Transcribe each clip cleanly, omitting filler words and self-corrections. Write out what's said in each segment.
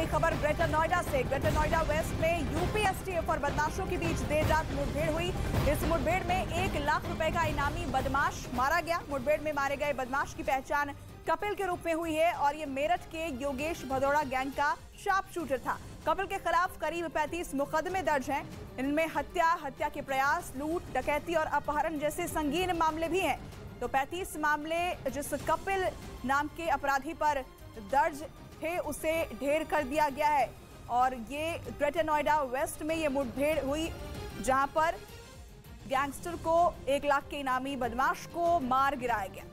बड़ी खबर ग्रेटर नोएडा से। ग्रेटर नोएडा वेस्ट में यूपीएसटीएफ और बदमाशों के बीच देर रात मुठभेड़ हुई। इस मुठभेड़ में 1 लाख रुपए का इनामी बदमाश मारा गया। मुठभेड़ में मारे गए बदमाश की पहचान कपिल के रूप में हुई है और ये मेरठ के योगेश भदौड़ा गैंग का शार्प शूटर था। कपिल के खिलाफ करीब 35 मुकदमे दर्ज हैं। इनमें हत्या के प्रयास, लूट, डकैती और अपहरण जैसे संगीन मामले भी हैं। तो 35 मामले जिस कपिल नाम के अपराधी पर दर्ज थे उसे ढेर कर दिया गया है। और ये ग्रेटर नोएडा वेस्ट में ये मुठभेड़ हुई जहां पर गैंगस्टर को 1 लाख के इनामी बदमाश को मार गिराया गया।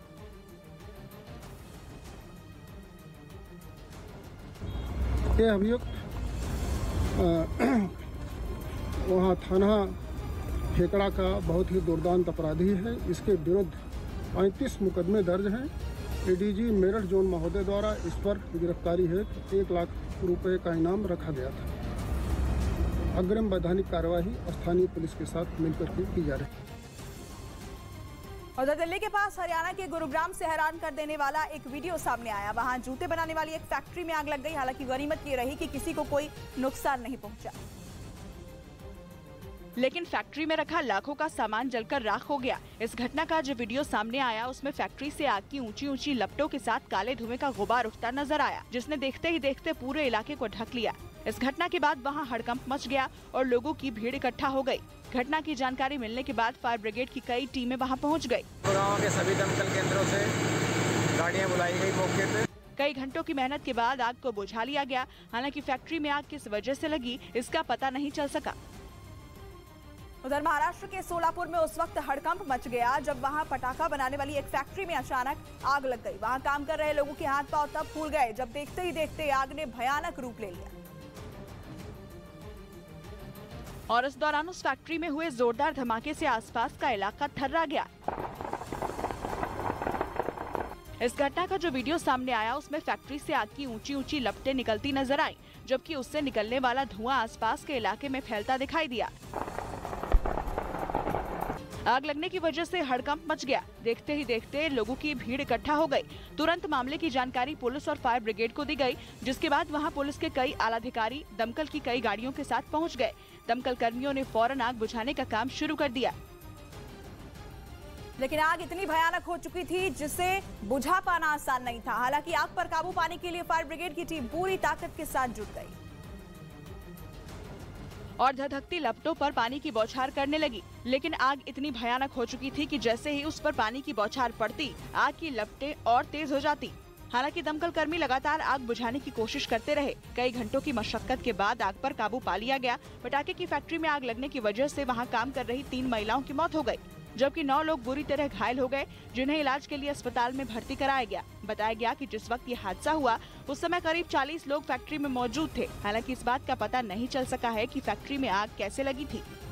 ये अभियुक्त वहाँ थाना फेकड़ा का बहुत ही दुर्दांत अपराधी है। इसके विरुद्ध 35 मुकदमे दर्ज हैं। एडीजी मेरठ जोन महोदय द्वारा इस पर गिरफ्तारी हेतु 1 लाख रुपए का इनाम रखा गया था। अग्रिम वैधानिक कार्यवाही स्थानीय पुलिस के साथ मिलकर के की जा रही है। उधर दिल्ली के पास हरियाणा के गुरुग्राम से हैरान कर देने वाला एक वीडियो सामने आया। वहां जूते बनाने वाली एक फैक्ट्री में आग लग गई। हालांकि गनीमत ये रही कि किसी को कोई नुकसान नहीं पहुंचा, लेकिन फैक्ट्री में रखा लाखों का सामान जलकर राख हो गया। इस घटना का जो वीडियो सामने आया उसमें फैक्ट्री से आग की ऊंची ऊंची लपटों के साथ काले धुएं का गुबार उठता नजर आया, जिसने देखते ही देखते पूरे इलाके को ढक लिया। इस घटना के बाद वहां हड़कंप मच गया और लोगों की भीड़ इकट्ठा हो गई। घटना की जानकारी मिलने के बाद फायर ब्रिगेड की कई टीमें वहां पहुंच गई। गाँव के सभी दमकल केंद्रों से गाड़ियां बुलाई गई मौके पे। कई घंटों की मेहनत के बाद आग को बुझा लिया गया। हालांकि फैक्ट्री में आग किस वजह से लगी इसका पता नहीं चल सका। उधर महाराष्ट्र के सोलापुर में उस वक्त हड़कंप मच गया जब वहां पटाखा बनाने वाली एक फैक्ट्री में अचानक आग लग गई। वहां काम कर रहे लोगों के हाथ पांव तब फूल गए जब देखते ही देखते आग ने भयानक रूप ले लिया। और इस दौरान उस फैक्ट्री में हुए जोरदार धमाके से आसपास का इलाका थर्रा गया। इस घटना का जो वीडियो सामने आया उसमें फैक्ट्री से आग की ऊंची ऊंची लपटें निकलती नजर आई, जबकि उससे निकलने वाला धुआं आसपास के इलाके में फैलता दिखाई दिया। आग लगने की वजह से हड़कंप मच गया। देखते ही देखते लोगों की भीड़ इकट्ठा हो गई। तुरंत मामले की जानकारी पुलिस और फायर ब्रिगेड को दी गई, जिसके बाद वहां पुलिस के कई आलाधिकारी दमकल की कई गाड़ियों के साथ पहुंच गए। दमकल कर्मियों ने फौरन आग बुझाने का काम शुरू कर दिया, लेकिन आग इतनी भयानक हो चुकी थी जिसे बुझा पाना आसान नहीं था। हालांकि आग पर काबू पाने के लिए फायर ब्रिगेड की टीम पूरी ताकत के साथ जुट गई और धधकती लपटों पर पानी की बौछार करने लगी। लेकिन आग इतनी भयानक हो चुकी थी कि जैसे ही उस पर पानी की बौछार पड़ती, आग की लपटें और तेज हो जाती। हालांकि दमकल कर्मी लगातार आग बुझाने की कोशिश करते रहे। कई घंटों की मशक्कत के बाद आग पर काबू पा लिया गया। पटाखे की फैक्ट्री में आग लगने की वजह से वहां काम कर रही 3 महिलाओं की मौत हो गई, जबकि 9 लोग बुरी तरह घायल हो गए, जिन्हें इलाज के लिए अस्पताल में भर्ती कराया गया। बताया गया कि जिस वक्त ये हादसा हुआ उस समय करीब 40 लोग फैक्ट्री में मौजूद थे। हालांकि इस बात का पता नहीं चल सका है कि फैक्ट्री में आग कैसे लगी थी।